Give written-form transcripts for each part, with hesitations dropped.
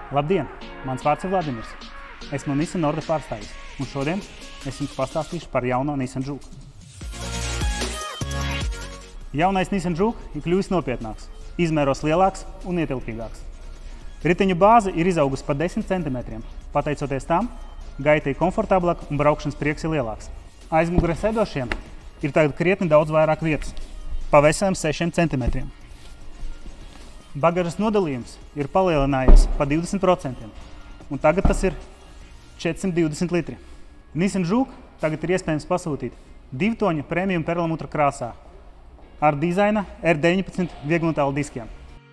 Labdien! Mans vārds ir Vladimirs. Esmu Nissan Norde pārstāvis, un šodien es jums pastāstīšu par jauno Nissan Juke. Jaunais Nissan Juke ir kļuvis nopietnāks, izmēros lielāks un ietilpīgāks. Riteņu bāze ir izaugusi par 10 cm. Pateicoties tam, gaita ir komfortablāka un braukšanas prieks ir lielāks. Aizmugurē sēdošiem ir tagad krietni daudz vairāk vietas, pa veseliem 6 cm. Bagažas nodalījums ir palielinājies par 20%, un tagad tas ir 420 litri. Nissan Juke tagad ir iespējams pasūtīt 2-toņa premium perlamutra krāsā ar dizaina R19 vieglumetāla diskiem.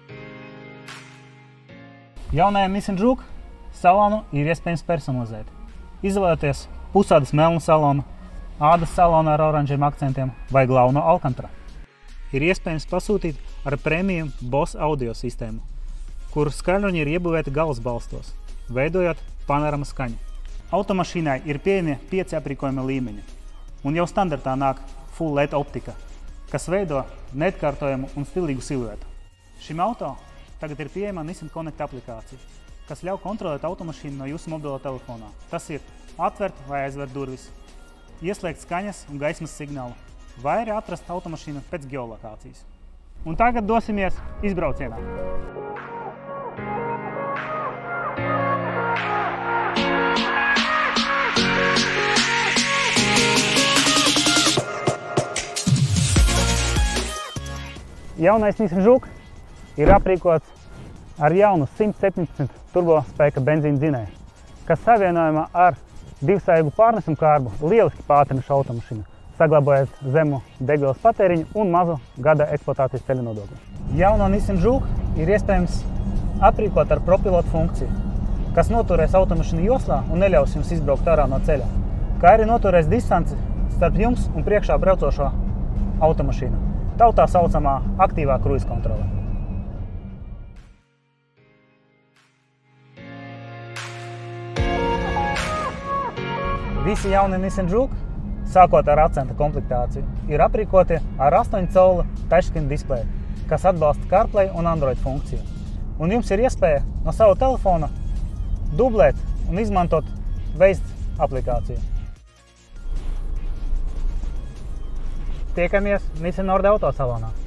Jaunajam Nissan Juke salonu ir iespējams personalizēt, izvēlēties pusādas melnu salonu, ādas salonu ar oranžiem akcentiem vai galveno Alcantara. Ir iespējams pasūtīt ar premium Bose audio sistēmu, kuru skaļruņi ir iebūvēti galvasbalstos, veidojot panorama skaņu. Automašīnai ir pieejami 5 aprīkojuma līmeņi, un jau standartā nāk Full LED optika, kas veido neatkārtojamu un stilīgu siluetu. Šim auto tagad ir pieejama Nissan Connect aplikācija, kas ļauj kontrolēt automašīnu no jūsu mobilo telefonā. Tas ir atvert vai aizvērt durvis, ieslēgt skaņas un gaismas signālu, vai arī atrast automašīnu pēc geolokācijas. Un tagad dosimies izbraucienā. Jaunais Nissan Juke ir aprīkots ar jaunu 117 turbospēka benzīna dzinēju, kas savienojumā ar divsaigu pārnesumu kārbu lieliski pātrina šo automašīnu, saglabājot zemu degvielas patēriņu un mazu gada eksploatācijas ceļu nodokli. Jauno Nissan Juke ir iespējams aprīkot ar propilotu funkciju, kas noturēs automašīnu joslā un neļaus jums izbraukt ārā no ceļa, kā arī noturēs distanci starp jums un priekšā braucošo automašīnu, tautā saucamā aktīvā kruīza kontrole. Visi jaunie Nissan Juke, sākot ar akcenta komplektāciju, ir aprīkoti ar 8 colu touchscreen displeju, kas atbalsta CarPlay un Android funkciju. Un jums ir iespēja no sava telefona dublēt un izmantot Waze aplikāciju. Tiekamies Nissan Norde autosalonā.